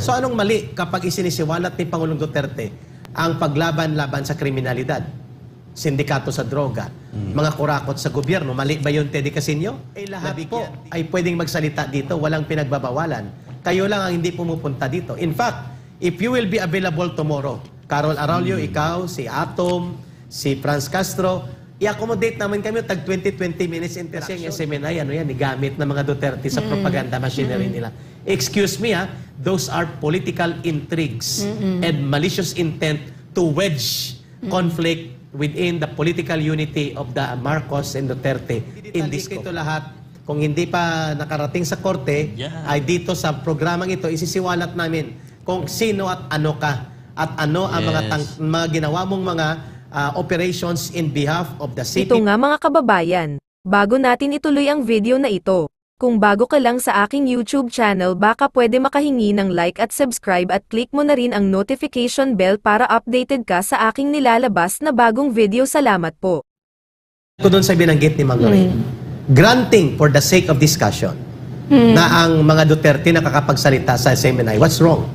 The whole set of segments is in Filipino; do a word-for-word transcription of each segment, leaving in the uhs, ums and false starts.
So anong mali kapag isinisiwalat ni Pangulong Duterte ang paglaban-laban sa kriminalidad, sindikato sa droga, mm. mga kurakot sa gobyerno? Mali ba yun, Teddy Casino? Eh lahat po ay pwedeng magsalita dito, walang pinagbabawalan. Kayo lang ang hindi pumupunta dito. In fact, if you will be available tomorrow, Carol Araulio, mm. ikaw, si Atom, si Franz Castro, i-accommodate naman kami tag twenty to twenty minutes interaction. Kasi ang S M N I, ano yan, gamit ng mga Duterte sa mm. propaganda machinery mm. nila. Excuse me ha, those are political intrigues mm-mm. and malicious intent to wedge mm. conflict within the political unity of the Marcos and Duterte in this ito lahat. Kung hindi pa nakarating sa korte, yeah. ay dito sa programang ito, isisiwalat namin kung sino at ano ka at ano ang yes. mga, mga ginawa mong mga uh, operations in behalf of the city. Ito nga mga kababayan, bago natin ituloy ang video na ito, kung bago ka lang sa aking YouTube channel baka pwede makahingi ng like at subscribe at click mo na rin ang notification bell para updated ka sa aking nilalabas na bagong video. Salamat po. Ito doon sa binanggit ni Mang Lorraine, mm. granting for the sake of discussion mm. na ang mga Duterte nakakapagsalita sa S M N I. What's wrong?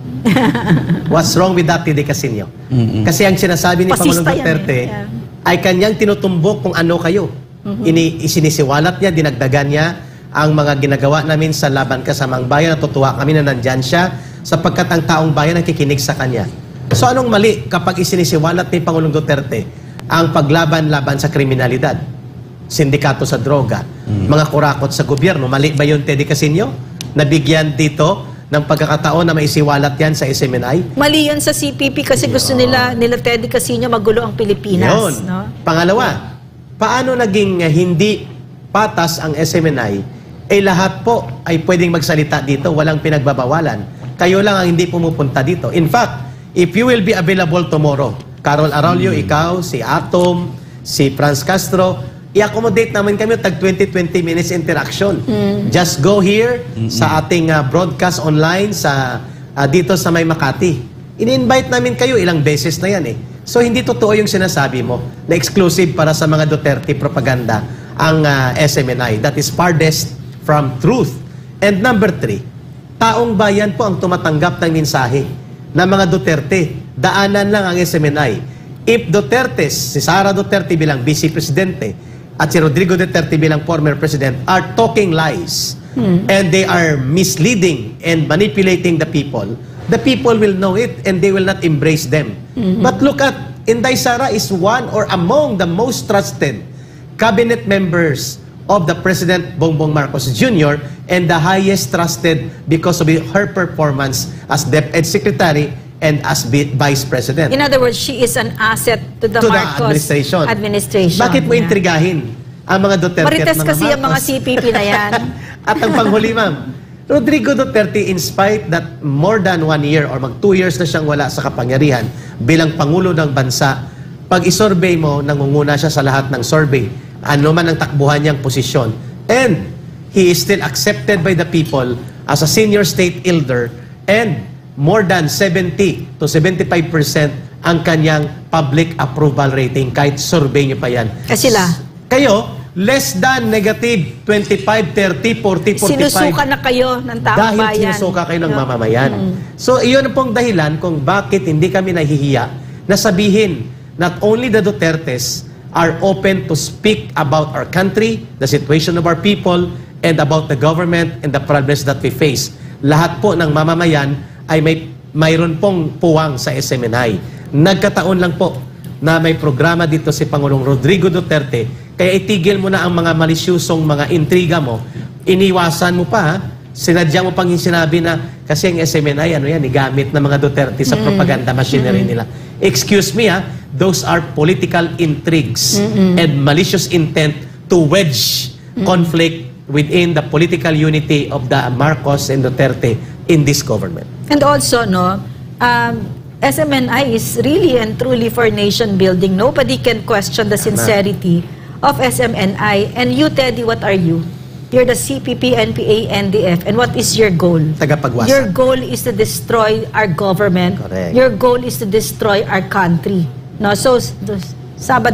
What's wrong with that, Teddy Casino? Mm-hmm. Kasi ang sinasabi ni Pasista Pangulong Duterte eh. yeah. ay kanyang tinutumbok kung ano kayo. Mm-hmm. Ini isinisiwalat niya, dinagdagan niya ang mga ginagawa namin sa laban kasamang bayan. Natutuwa kami na nandyan siya sapagkat ang taong bayan nakikinig sa kanya. So anong mali kapag isinisiwalat ni Pangulong Duterte ang paglaban-laban sa kriminalidad, sindikato sa droga, mm. mga kurakot sa gobyerno? Mali ba yun, Teddy Casino? Nabigyan dito ng pagkakataon na maisiwalat yan sa S M N I? Mali yan sa C P P kasi yun. Gusto nila, nila Teddy Casino magulo ang Pilipinas. Yun. No? Pangalawa, paano naging uh, hindi patas ang S M N I? Eh lahat po ay pwedeng magsalita dito, walang pinagbabawalan. Kayo lang ang hindi pumupunta dito. In fact, if you will be available tomorrow, Carol Araulio, mm. ikaw, si Atom, si Franz Castro, i-accommodate naman kami tag twenty to twenty minutes interaction. Mm. Just go here mm-hmm. sa ating uh, broadcast online sa uh, dito sa May Makati. In-invite namin kayo, ilang beses na yan eh. So hindi totoo yung sinasabi mo na exclusive para sa mga Duterte propaganda ang uh, S M N I. That is farthest from truth. And number three, taong bayan po ang tumatanggap ng mensahe ng mga Duterte. Daanan lang ang S M N I. If Duterte, si Sara Duterte bilang Vice Presidente at si Rodrigo Duterte bilang former President are talking lies hmm. and they are misleading and manipulating the people, the people will know it and they will not embrace them. Mm-hmm. But look at, Inday Sara is one or among the most trusted cabinet members of the President Bongbong Marcos Junior and the highest trusted because of her performance as DepEd Secretary and as Vice President. In other words, she is an asset to the to Marcos the administration. administration. Bakit mo yeah. intrigahin ang mga Duterte Marites at mga kasi Marcos? ang mga C P P na yan. At ang panghuli, ma'am, Rodrigo Duterte, in spite that more than one year or mag two years na siyang wala sa kapangyarihan bilang Pangulo ng Bansa, pag isurvey mo, nangunguna siya sa lahat ng survey, ano man ang takbuhan niyang posisyon. And he is still accepted by the people as a senior state elder and more than seventy to seventy-five percent ang kanyang public approval rating kahit survey niyo pa yan. Kasi sila? Kayo, less than negative twenty-five, thirty, forty, forty-five. Sinusuka na kayo ng taong dahil bayan. Dahil sinusuka kayo ng yeah. mamamayan. Mm. So, iyon pong dahilan kung bakit hindi kami nahihiya na sabihin not only the Dutertes are open to speak about our country, the situation of our people, and about the government and the problems that we face. Lahat po ng mamamayan ay may mayroon pong puwang sa S M N I. Nagkataon lang po na may programa dito si Pangulong Rodrigo Duterte, kaya itigil mo na ang mga malisyusong mga intriga mo, iniwasan mo pa, ha? Sinadya mo pang sinabi na kasi ang S M N I, ano yan, igamit ng mga Duterte sa propaganda machinery nila. Excuse me, ha? Those are political intrigues mm-hmm. and malicious intent to wedge mm-hmm. conflict within the political unity of the Marcos and Duterte in this government. And also, no, um, S M N I is really and truly for nation building. Nobody can question the sincerity of S M N I. And you, Teddy, what are you? You're the C P P, N P A, N D F. And what is your goal? Tagapagwasan. Your goal is to destroy our government. Correct. Your goal is to destroy our country. No, so, sabadiha.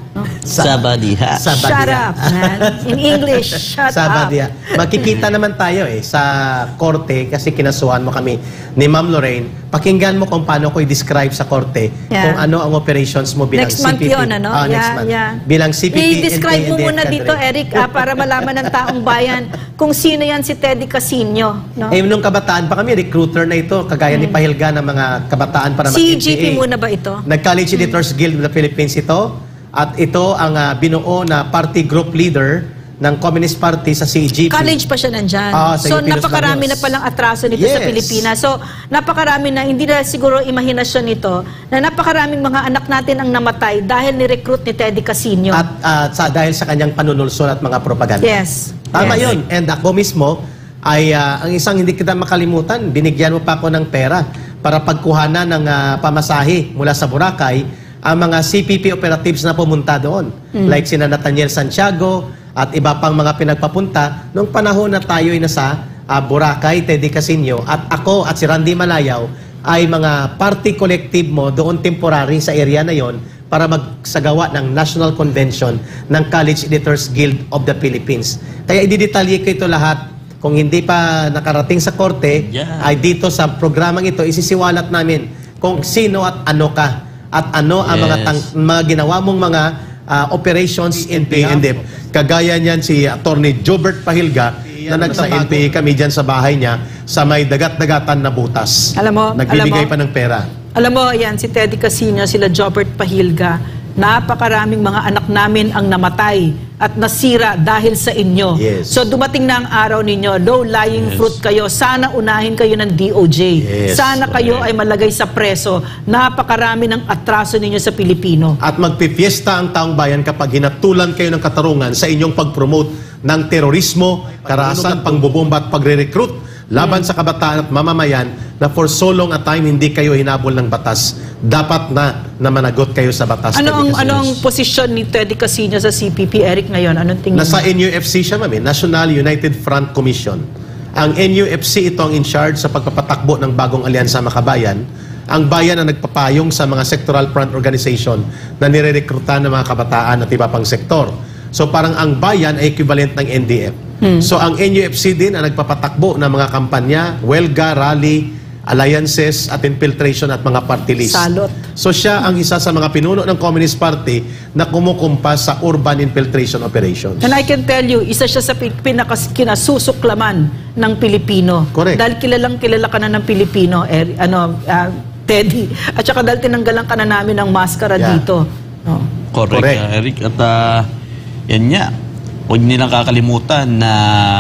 No? Sabadiha. Sabadiha. Shut up, man. In English, shut Sabadiha. up. Makikita naman tayo eh sa korte kasi kinasuhan mo kami ni Ma'am Lorraine. Pakinggan mo kung paano ko i-describe sa korte Yeah. kung ano ang operations mo bilang Next C month P P. yun, ano? Ah, next Yeah, month. yeah. Bilang C P P. I-describe mo N P, muna N D F dito, cadre. Eric, ah, para malaman ng taong bayan kung sino yan si Teddy Casino. No? Eh, nung kabataan pa kami, recruiter na ito, kagaya ni Pahilga ng mga kabataan para C mag-N P A. G P muna ba ito? Nag-College Editors Guild of the Philippines ito. At ito ang ah, binuo na party group leader ng Communist Party sa C G P. College pa siya nandyan. Ah, sa so, U P Los napakarami Baños. na palang atraso nito sa Yes. Pilipinas. So, napakarami na, hindi na siguro imahinasyon nito, na napakaraming mga anak natin ang namatay dahil ni-recruit ni Teddy Casino. At ah, sa, dahil sa kanyang panunulsol at mga propaganda. Yes. Tama Yes. yun. And ako mismo, ay ah, ang isang hindi kita makalimutan, binigyan mo pa ako ng pera para pagkuhanan ng ah, pamasahe mula sa Boracay, ang mga C P P operatives na pumunta doon. Like sina Nathaniel Santiago at iba pang mga pinagpapunta nung panahon na tayo ay nasa ah, Boracay, Teddy Casino, at ako at si Randy Malayaw ay mga party collective mo doon temporary sa area na yon para magsagawa ng National Convention ng College Editors Guild of the Philippines. Kaya ididetalye ko ito lahat. Kung hindi pa nakarating sa korte, Yeah. ay dito sa programang ito, isisiwalat namin kung sino at ano ka at ano ang mga, Yes. tang, mga ginawa mong mga ah, operations in P N D F. Kagaya niyan si Attorney Jobert Pahilga na nagsa N P A kami dyan sa bahay niya sa may dagat-dagatan na butas. Alam mo, Nagbibigay alam mo, pa ng pera. Alam mo, yan, si Teddy Casino, sila Jobert Pahilga, napakaraming mga anak namin ang namatay at nasira dahil sa inyo. Yes. So dumating na ang araw ninyo, low-lying Yes. fruit kayo, sana unahin kayo ng D O J. Yes. Sana kayo ay malagay sa preso. Napakarami ng atraso ninyo sa Pilipino. At magpipiesta ang taong bayan kapag hinatulan kayo ng katarungan sa inyong pag-promote ng terorismo, karahasan, pangbobomba at pagre-recruit laban sa kabataan at mamamayan na for so long a time hindi kayo hinabol ng batas. Dapat na na managot kayo sa batas. Ano ang, Teddy Casino. ano ang posisyon ni Teddy Casino sa C P P, Eric, ngayon? Anong tingin Nasa mo? N U F C siya, mami, National United Front Commission. Ang N U F C ito ang in charge sa pagpapatakbo ng bagong alyansa makabayan. Ang bayan ang nagpapayong sa mga sectoral front organization na nire-recruitan ng mga kabataan at iba pang sektor. So parang ang bayan ay equivalent ng N D F. So ang N U F C din ang nagpapatakbo ng mga kampanya, welga, rally, alliances at infiltration at mga party list. Salot. So siya ang isa sa mga pinuno ng Communist Party na kumukumpas sa urban infiltration operations. And I can tell you, isa siya sa pin- pinakas kinasusuklaman ng Pilipino. Correct. Dahil kilalang kilala ka na ng Pilipino, er, ano, ah, Teddy. At saka dahil tinanggalan ka na namin ng maskara Yeah. dito. No. Correct, Correct. uh, Eric. At ah, yan nga, huwag nilang kakalimutan na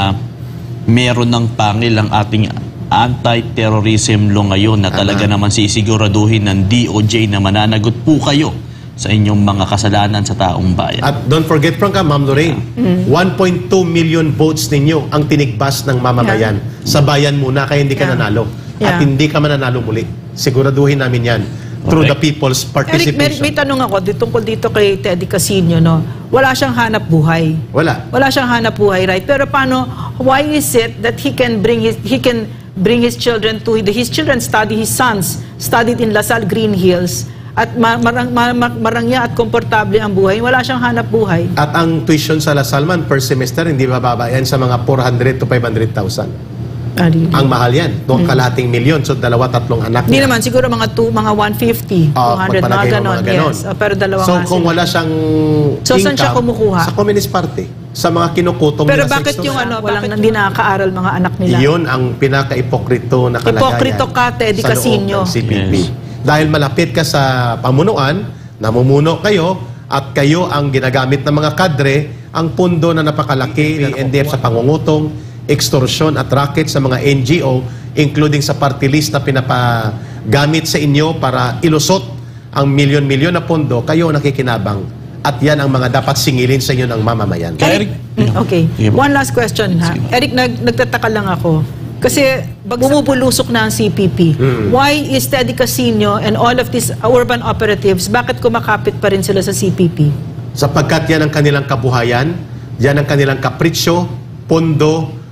meron ng pangil ang ating anti-terrorism law ngayon na talaga Tama. naman sisiguraduhin ng D O J na mananagot po kayo sa inyong mga kasalanan sa taong bayan. At don't forget, Franca, Ma'am Lorraine, one point two million votes ninyo ang tinigbas ng mamamayan. Sa bayan muna, kaya hindi ka Yeah. nanalo. At Yeah. hindi ka mananalo muli. Siguraduhin namin yan through the Correct. people's Eric, may, participation. may tanong ako di- tungkol dito kay Teddy Casino, no? Wala siyang hanap buhay. Wala. Wala siyang hanap buhay, right? Pero paano, why is it that he can bring his, he can bring his children to, his children study, his sons studied in Lasal Green Hills, at ma- marang, ma- ma- marangya at komportable ang buhay, wala siyang hanap buhay. At ang tuition sa La Salman per semester, hindi bababa yan sa mga four hundred to five hundred thousand. Ah, really? Ang mahal yan. Doon kalahating milyon. So, dalawa, tatlong anak Hindi niya. naman, siguro mga two, mga one fifty, Oh, two hundred, mga magpalagay mo ganon. mga ganon. Yes. Oh, pero dalawa So, nga kung sila. wala siyang So, saan siya income, kumukuha? Sa Communist Party. Sa mga kinukutong Pero nila sa bakit extortion. yung ano, walang hindi nakakaaral mga anak nila? Iyon ang pinaka-ipokrito na kalagayan Ipokrito ka, Teddy sa loob Casino. ng C P P. Yes. Dahil malapit ka sa pamunuan, namumuno kayo, at kayo ang ginagamit ng mga kadre, ang pundo na napakalaki ng N D F sa pangungutong, extortion at racket sa mga N G O, including sa party list na pinapagamit sa inyo para ilusot ang milyon-milyon na pondo, kayo nakikinabang. At yan ang mga dapat singilin sa inyo ng mamamayan. Eric, Mm, Okay. Sige po. One last question, ha? Sige. Eric, nag, nagtataka lang ako. Kasi bumubulusok na ang C P P. Mm. Why is Teddy Casino and all of these urban operatives, bakit kumakapit pa rin sila sa C P P? Sapagkat yan ang kanilang kabuhayan, yan ang kanilang kapritsyo, pondo,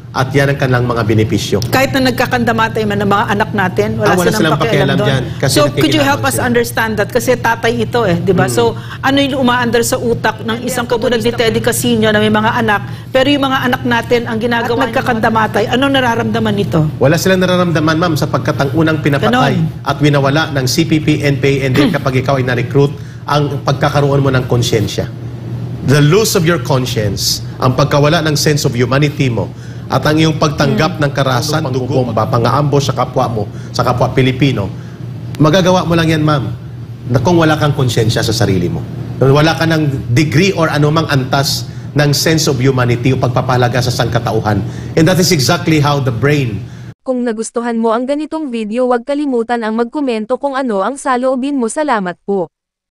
at yan ang kanilang mga benepisyo. Kahit na nagkakandamatay man ng mga anak natin, wala, Ah, wala silang, silang pakialam pakialam doon. dyan, kasi So, could you help nakikinabang us sila. understand that? Kasi tatay ito eh, di ba? So, ano yung umaandar sa utak ng isang katulad ni Teddy Casino na may mga anak, pero yung mga anak natin, ang ginagawa at nagkakandamatay, anong nararamdaman nito? Wala silang nararamdaman, ma'am, sapagkat ang unang pinapatay Ganon. at winawala ng C P P, N P A, and then kapag ikaw ay na-recruit, ang pagkakaroon mo ng konsyensya. The loss of your conscience, ang pagkawala ng sense of humanity mo, at ang iyong pagtanggap ng karahasan, pangbubomba, pang-aambos sa kapwa mo, sa kapwa Pilipino, magagawa mo lang yan, ma'am, na kung wala kang konsyensya sa sarili mo. Wala ka ng degree or anumang antas ng sense of humanity o pagpapahalaga sa sangkatauhan. And that is exactly how the brain. Kung nagustuhan mo ang ganitong video, huwag kalimutan ang magkomento kung ano ang saloobin mo. Salamat po.